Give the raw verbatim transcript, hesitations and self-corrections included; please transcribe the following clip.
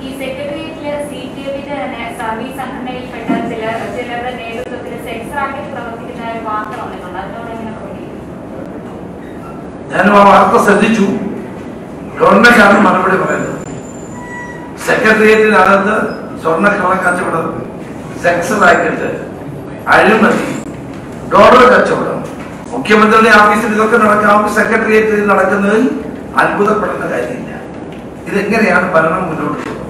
ഈ സെക്രട്ടേറിയറ്റിലെ C P എമ്മിന്റെ തന്നെ സർവീസ് സംഘടനയിൽപ്പെട്ട ചില ചിലരുടെ നേതൃത്വത്തിൽ സെക്സ് റാക്കറ്റ് പ്രവർത്തിക്കുന്നതായി വാർത്ത വന്നിട്ടുണ്ട്. അതിനോട് എങ്ങനെ പ്രതികരിക്കും? ഞാൻ ആ വാർത്ത ശ്രദ്ധിച്ചു. ഗവൺമെന്റാണ് മറുപടി പറയുന്നത്. സെക്രട്ടേറിയറ്റിനകത്ത് സ്വർണ്ണ കള്ളക്കച്ചവടം, സെക്സ് റാക്കറ്റ്, അഴിമതി, ഡോളർ കച്ചവടം, മുഖ്യമന്ത്രിയുടെ ഓഫീസിൽ ഇതൊക്കെ നടക്കാവുന്ന സെക്രട്ടേറിയറ്റിൽ നടക്കുന്നതിൽ അത്ഭുതപ്പെടുന്ന കാര്യമില്ല. ഇതെങ്ങനെയാണ് ഭരണം മുന്നോട്ട് പോകുന്നത്?